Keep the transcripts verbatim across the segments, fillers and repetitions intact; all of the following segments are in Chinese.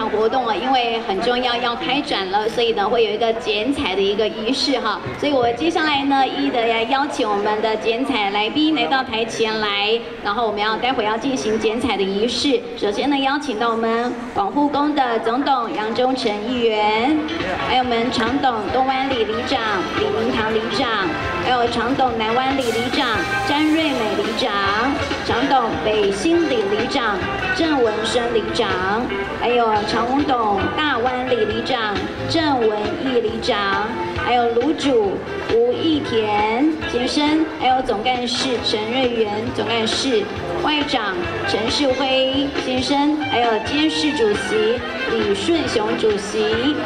场活动啊，因为很重要要开展了，所以呢会有一个剪彩的一个仪式哈。所以我接下来呢一一的要邀请我们的剪彩来宾来到台前来，然后我们要待会要进行剪彩的仪式。首先呢邀请到我们广护宫的总董杨忠诚议员，还有我们常董东湾里里长李明堂里长，还有常董南湾里里长詹瑞美里长，常董北新里里长郑文生里长，还有常董大湾里里长郑文义里长，还有卤主吴义田先生，还有总干事陈瑞元总干事，外长陈世辉先生，还有监事主席李顺雄主席，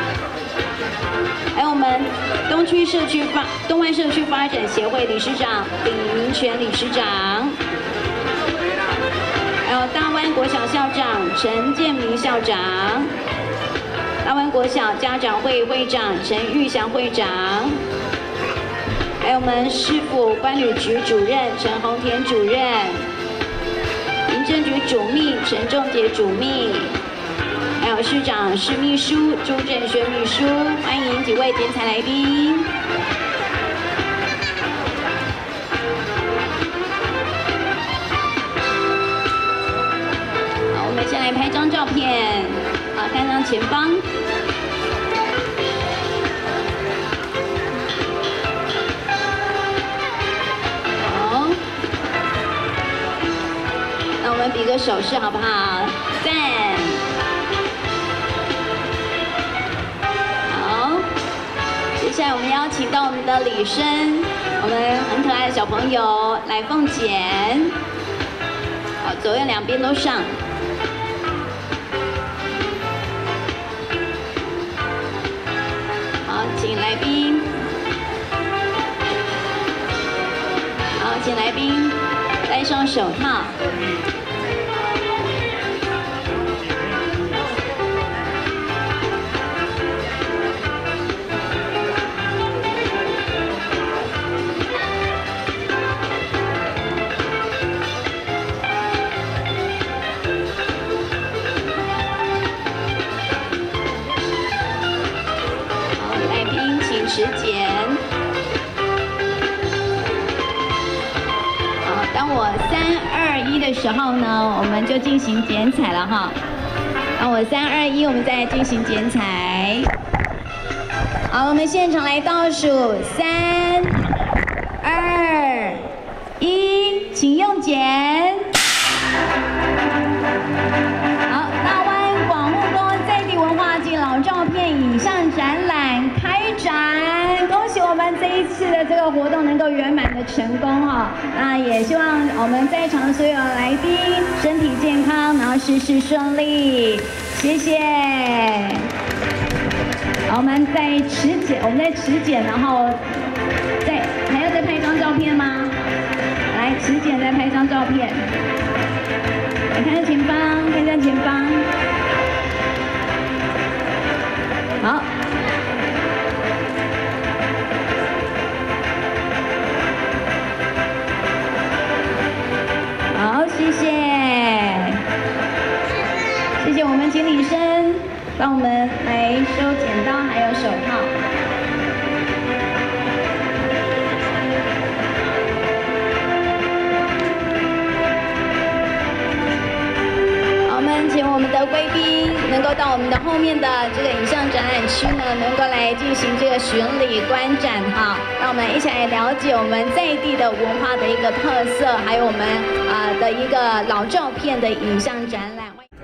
还有我们东区社区发东湾社区发展协会理事长李明全理事长，还有大湾国小校长陈建明校长，大湾国小家长会会长陈玉祥会长，还有我们市府关旅局主任陈宏田主任，民政局主秘陈仲杰主秘，还有市长市秘书朱正轩秘书，欢迎几位剪彩来宾。好，我们先来拍张照片，好，看张前方。好，那我们比个手势好不好？赞。接下来我们邀请到我们的李生，我们很可爱的小朋友来奉剪，好，左右两边都上。好，请来宾，好，请来宾戴上手套。持剪，好，当我三二一的时候呢，我们就进行剪彩了哈。当我三二一，我们再进行剪彩。好，我们现场来倒数三二一，请用剪。好，大湾广护宫在地文化及老照片影像展览开展，恭喜我们这一次的这个活动能够圆满的成功哈。那也希望我们在场的所有来宾身体健康，然后事事顺利，谢谢。好，我们在持剪，我们在持剪，然后再还要再拍一张照片吗？来，持剪再拍一张照片。来看看前方，看看前方。好。好，谢谢，谢谢我们请李生帮我们来收剪刀还有手套。好，我们请我们的贵宾能够到我们的后面的这个影像展览区呢，能够来进行这个巡礼观展哈，让我们一起来了解我们在地的文化的一个特色，还有我们啊、呃、的一个老照片的影像展览。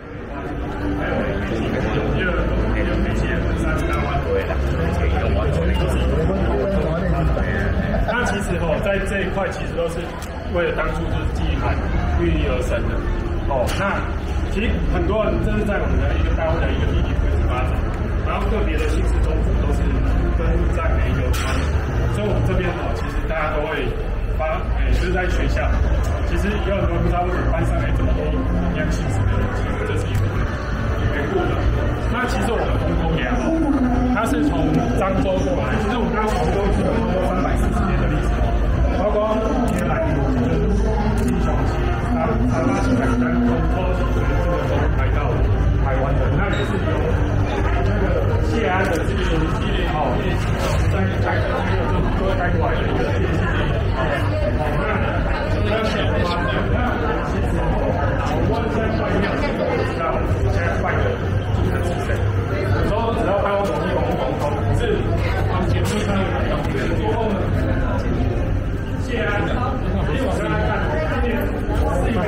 那其实哦，在这一块其实都是为了当初就是记忆函孕育而生的哦。那其实很多人这是在我们的一个单位的一个地理位置发展，然后个别的姓氏宗族都是跟赞美有关，所以我们这边哦，其实大家都会发，诶、欸，就是在学校，其实有很多人不知道为什么班上来这么多一样姓氏的人，其实这是有缘故的。那其实我们红头羊哦，它是从漳州过来，其实我们刚刚红州已经有三百四十年的历史，包括原来就是英雄。他他拉起来单从托起这个州来到台湾的，那也是谢啊。其实我刚才看，今年是一个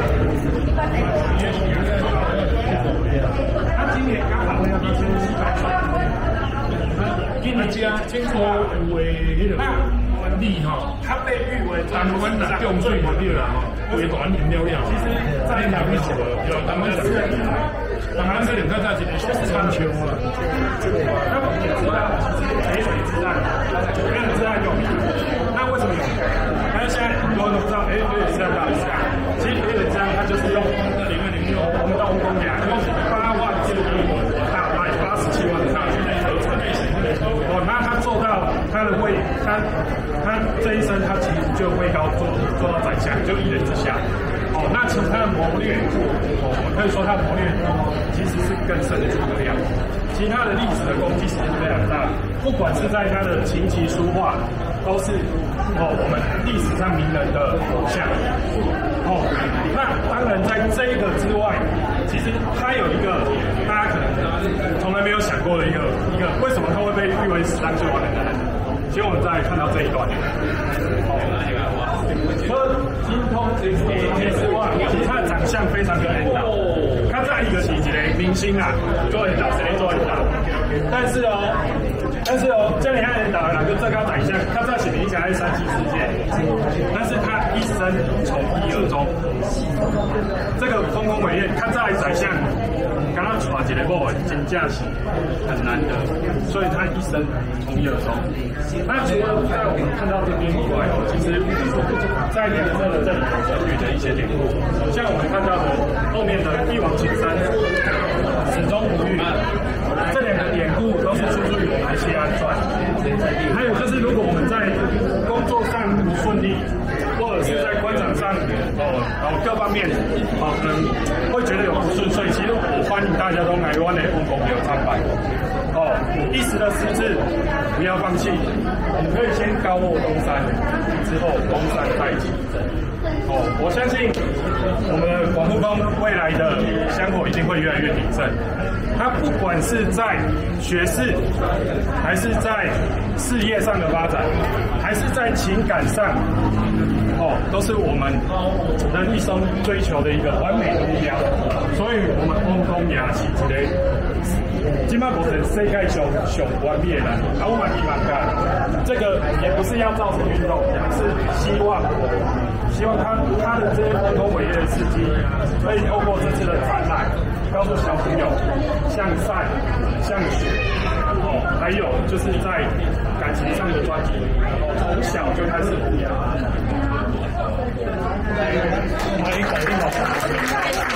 他今年刚好一千七百万。今年家经过为迄个管理哈，他被誉为台湾的用水管理啦，为短年了了。其实，在台湾是有台湾是，台湾是两个在一个就是长秋啊。那我们也知道，其实北水之战，没人知道有名。那为什么有名？那现在很多人都不知道，哎，北水之战到底是啥？其实北水之战它就是用二零二零六我们到公粮用八万件的大卖八十七万的大军合成类型。哦，那他做到他的位，他他这一生他其实就位高做做到宰相，就一人之下。哦，那其实他的谋略，哦，我可以说他的谋略其实是更胜诸葛亮。其实他的历史的功绩其实是非常大的，不管是在他的琴棋书画，都是哦我们历史上名人的偶像。哦，那当然在这一个之外，其实他有一个大家可能从来没有想过的一个一个，为什么他会被誉为史上最完美的人？其实我们再看到这一段，哦，说精通这些之外，其实他的长相非常的领导，他在一个是一个明星啊，做领导，谁做领导？但是哦，但是哦，这里看领导啦，就最高宰相，他在是影响在三七世界，但是他一生从一而终，这个丰功伟业，他在宰相。刚刚娶一个某的真正是很难得，所以他一生从一而终。那除了在我们看到这边以外哦，其实在两侧的这里有成语的一些典故，像我们看到的后面的一往情深，始终不渝，这两个典故都是出自于《谢安传》。还有就是，如果我们在工作上不顺利，或者是在官场上哦，然后各方面哦，可能会觉得有不顺遂，其实我欢迎大家都来湾的公公庙参拜。哦，一时的失志不要放弃，我们可以先高卧东山，之后东山再起。哦，我相信我们的广富宫未来的香火一定会越来越鼎盛。它不管是在学识，还是在事业上的发展，还是在情感上，哦，都是我们人一生追求的一个完美的目标。所以，我们广富宫也是一个，今麦目前世界上上完美的人，啊，我们希望讲，这个也不是要造成运动，是希望。希望他他的这些丰功伟业的事迹，可以透过这次的展览，告诉小朋友向善、向学，哦，还有就是在感情上的专一，哦，从小就开始培养。来，感谢老师。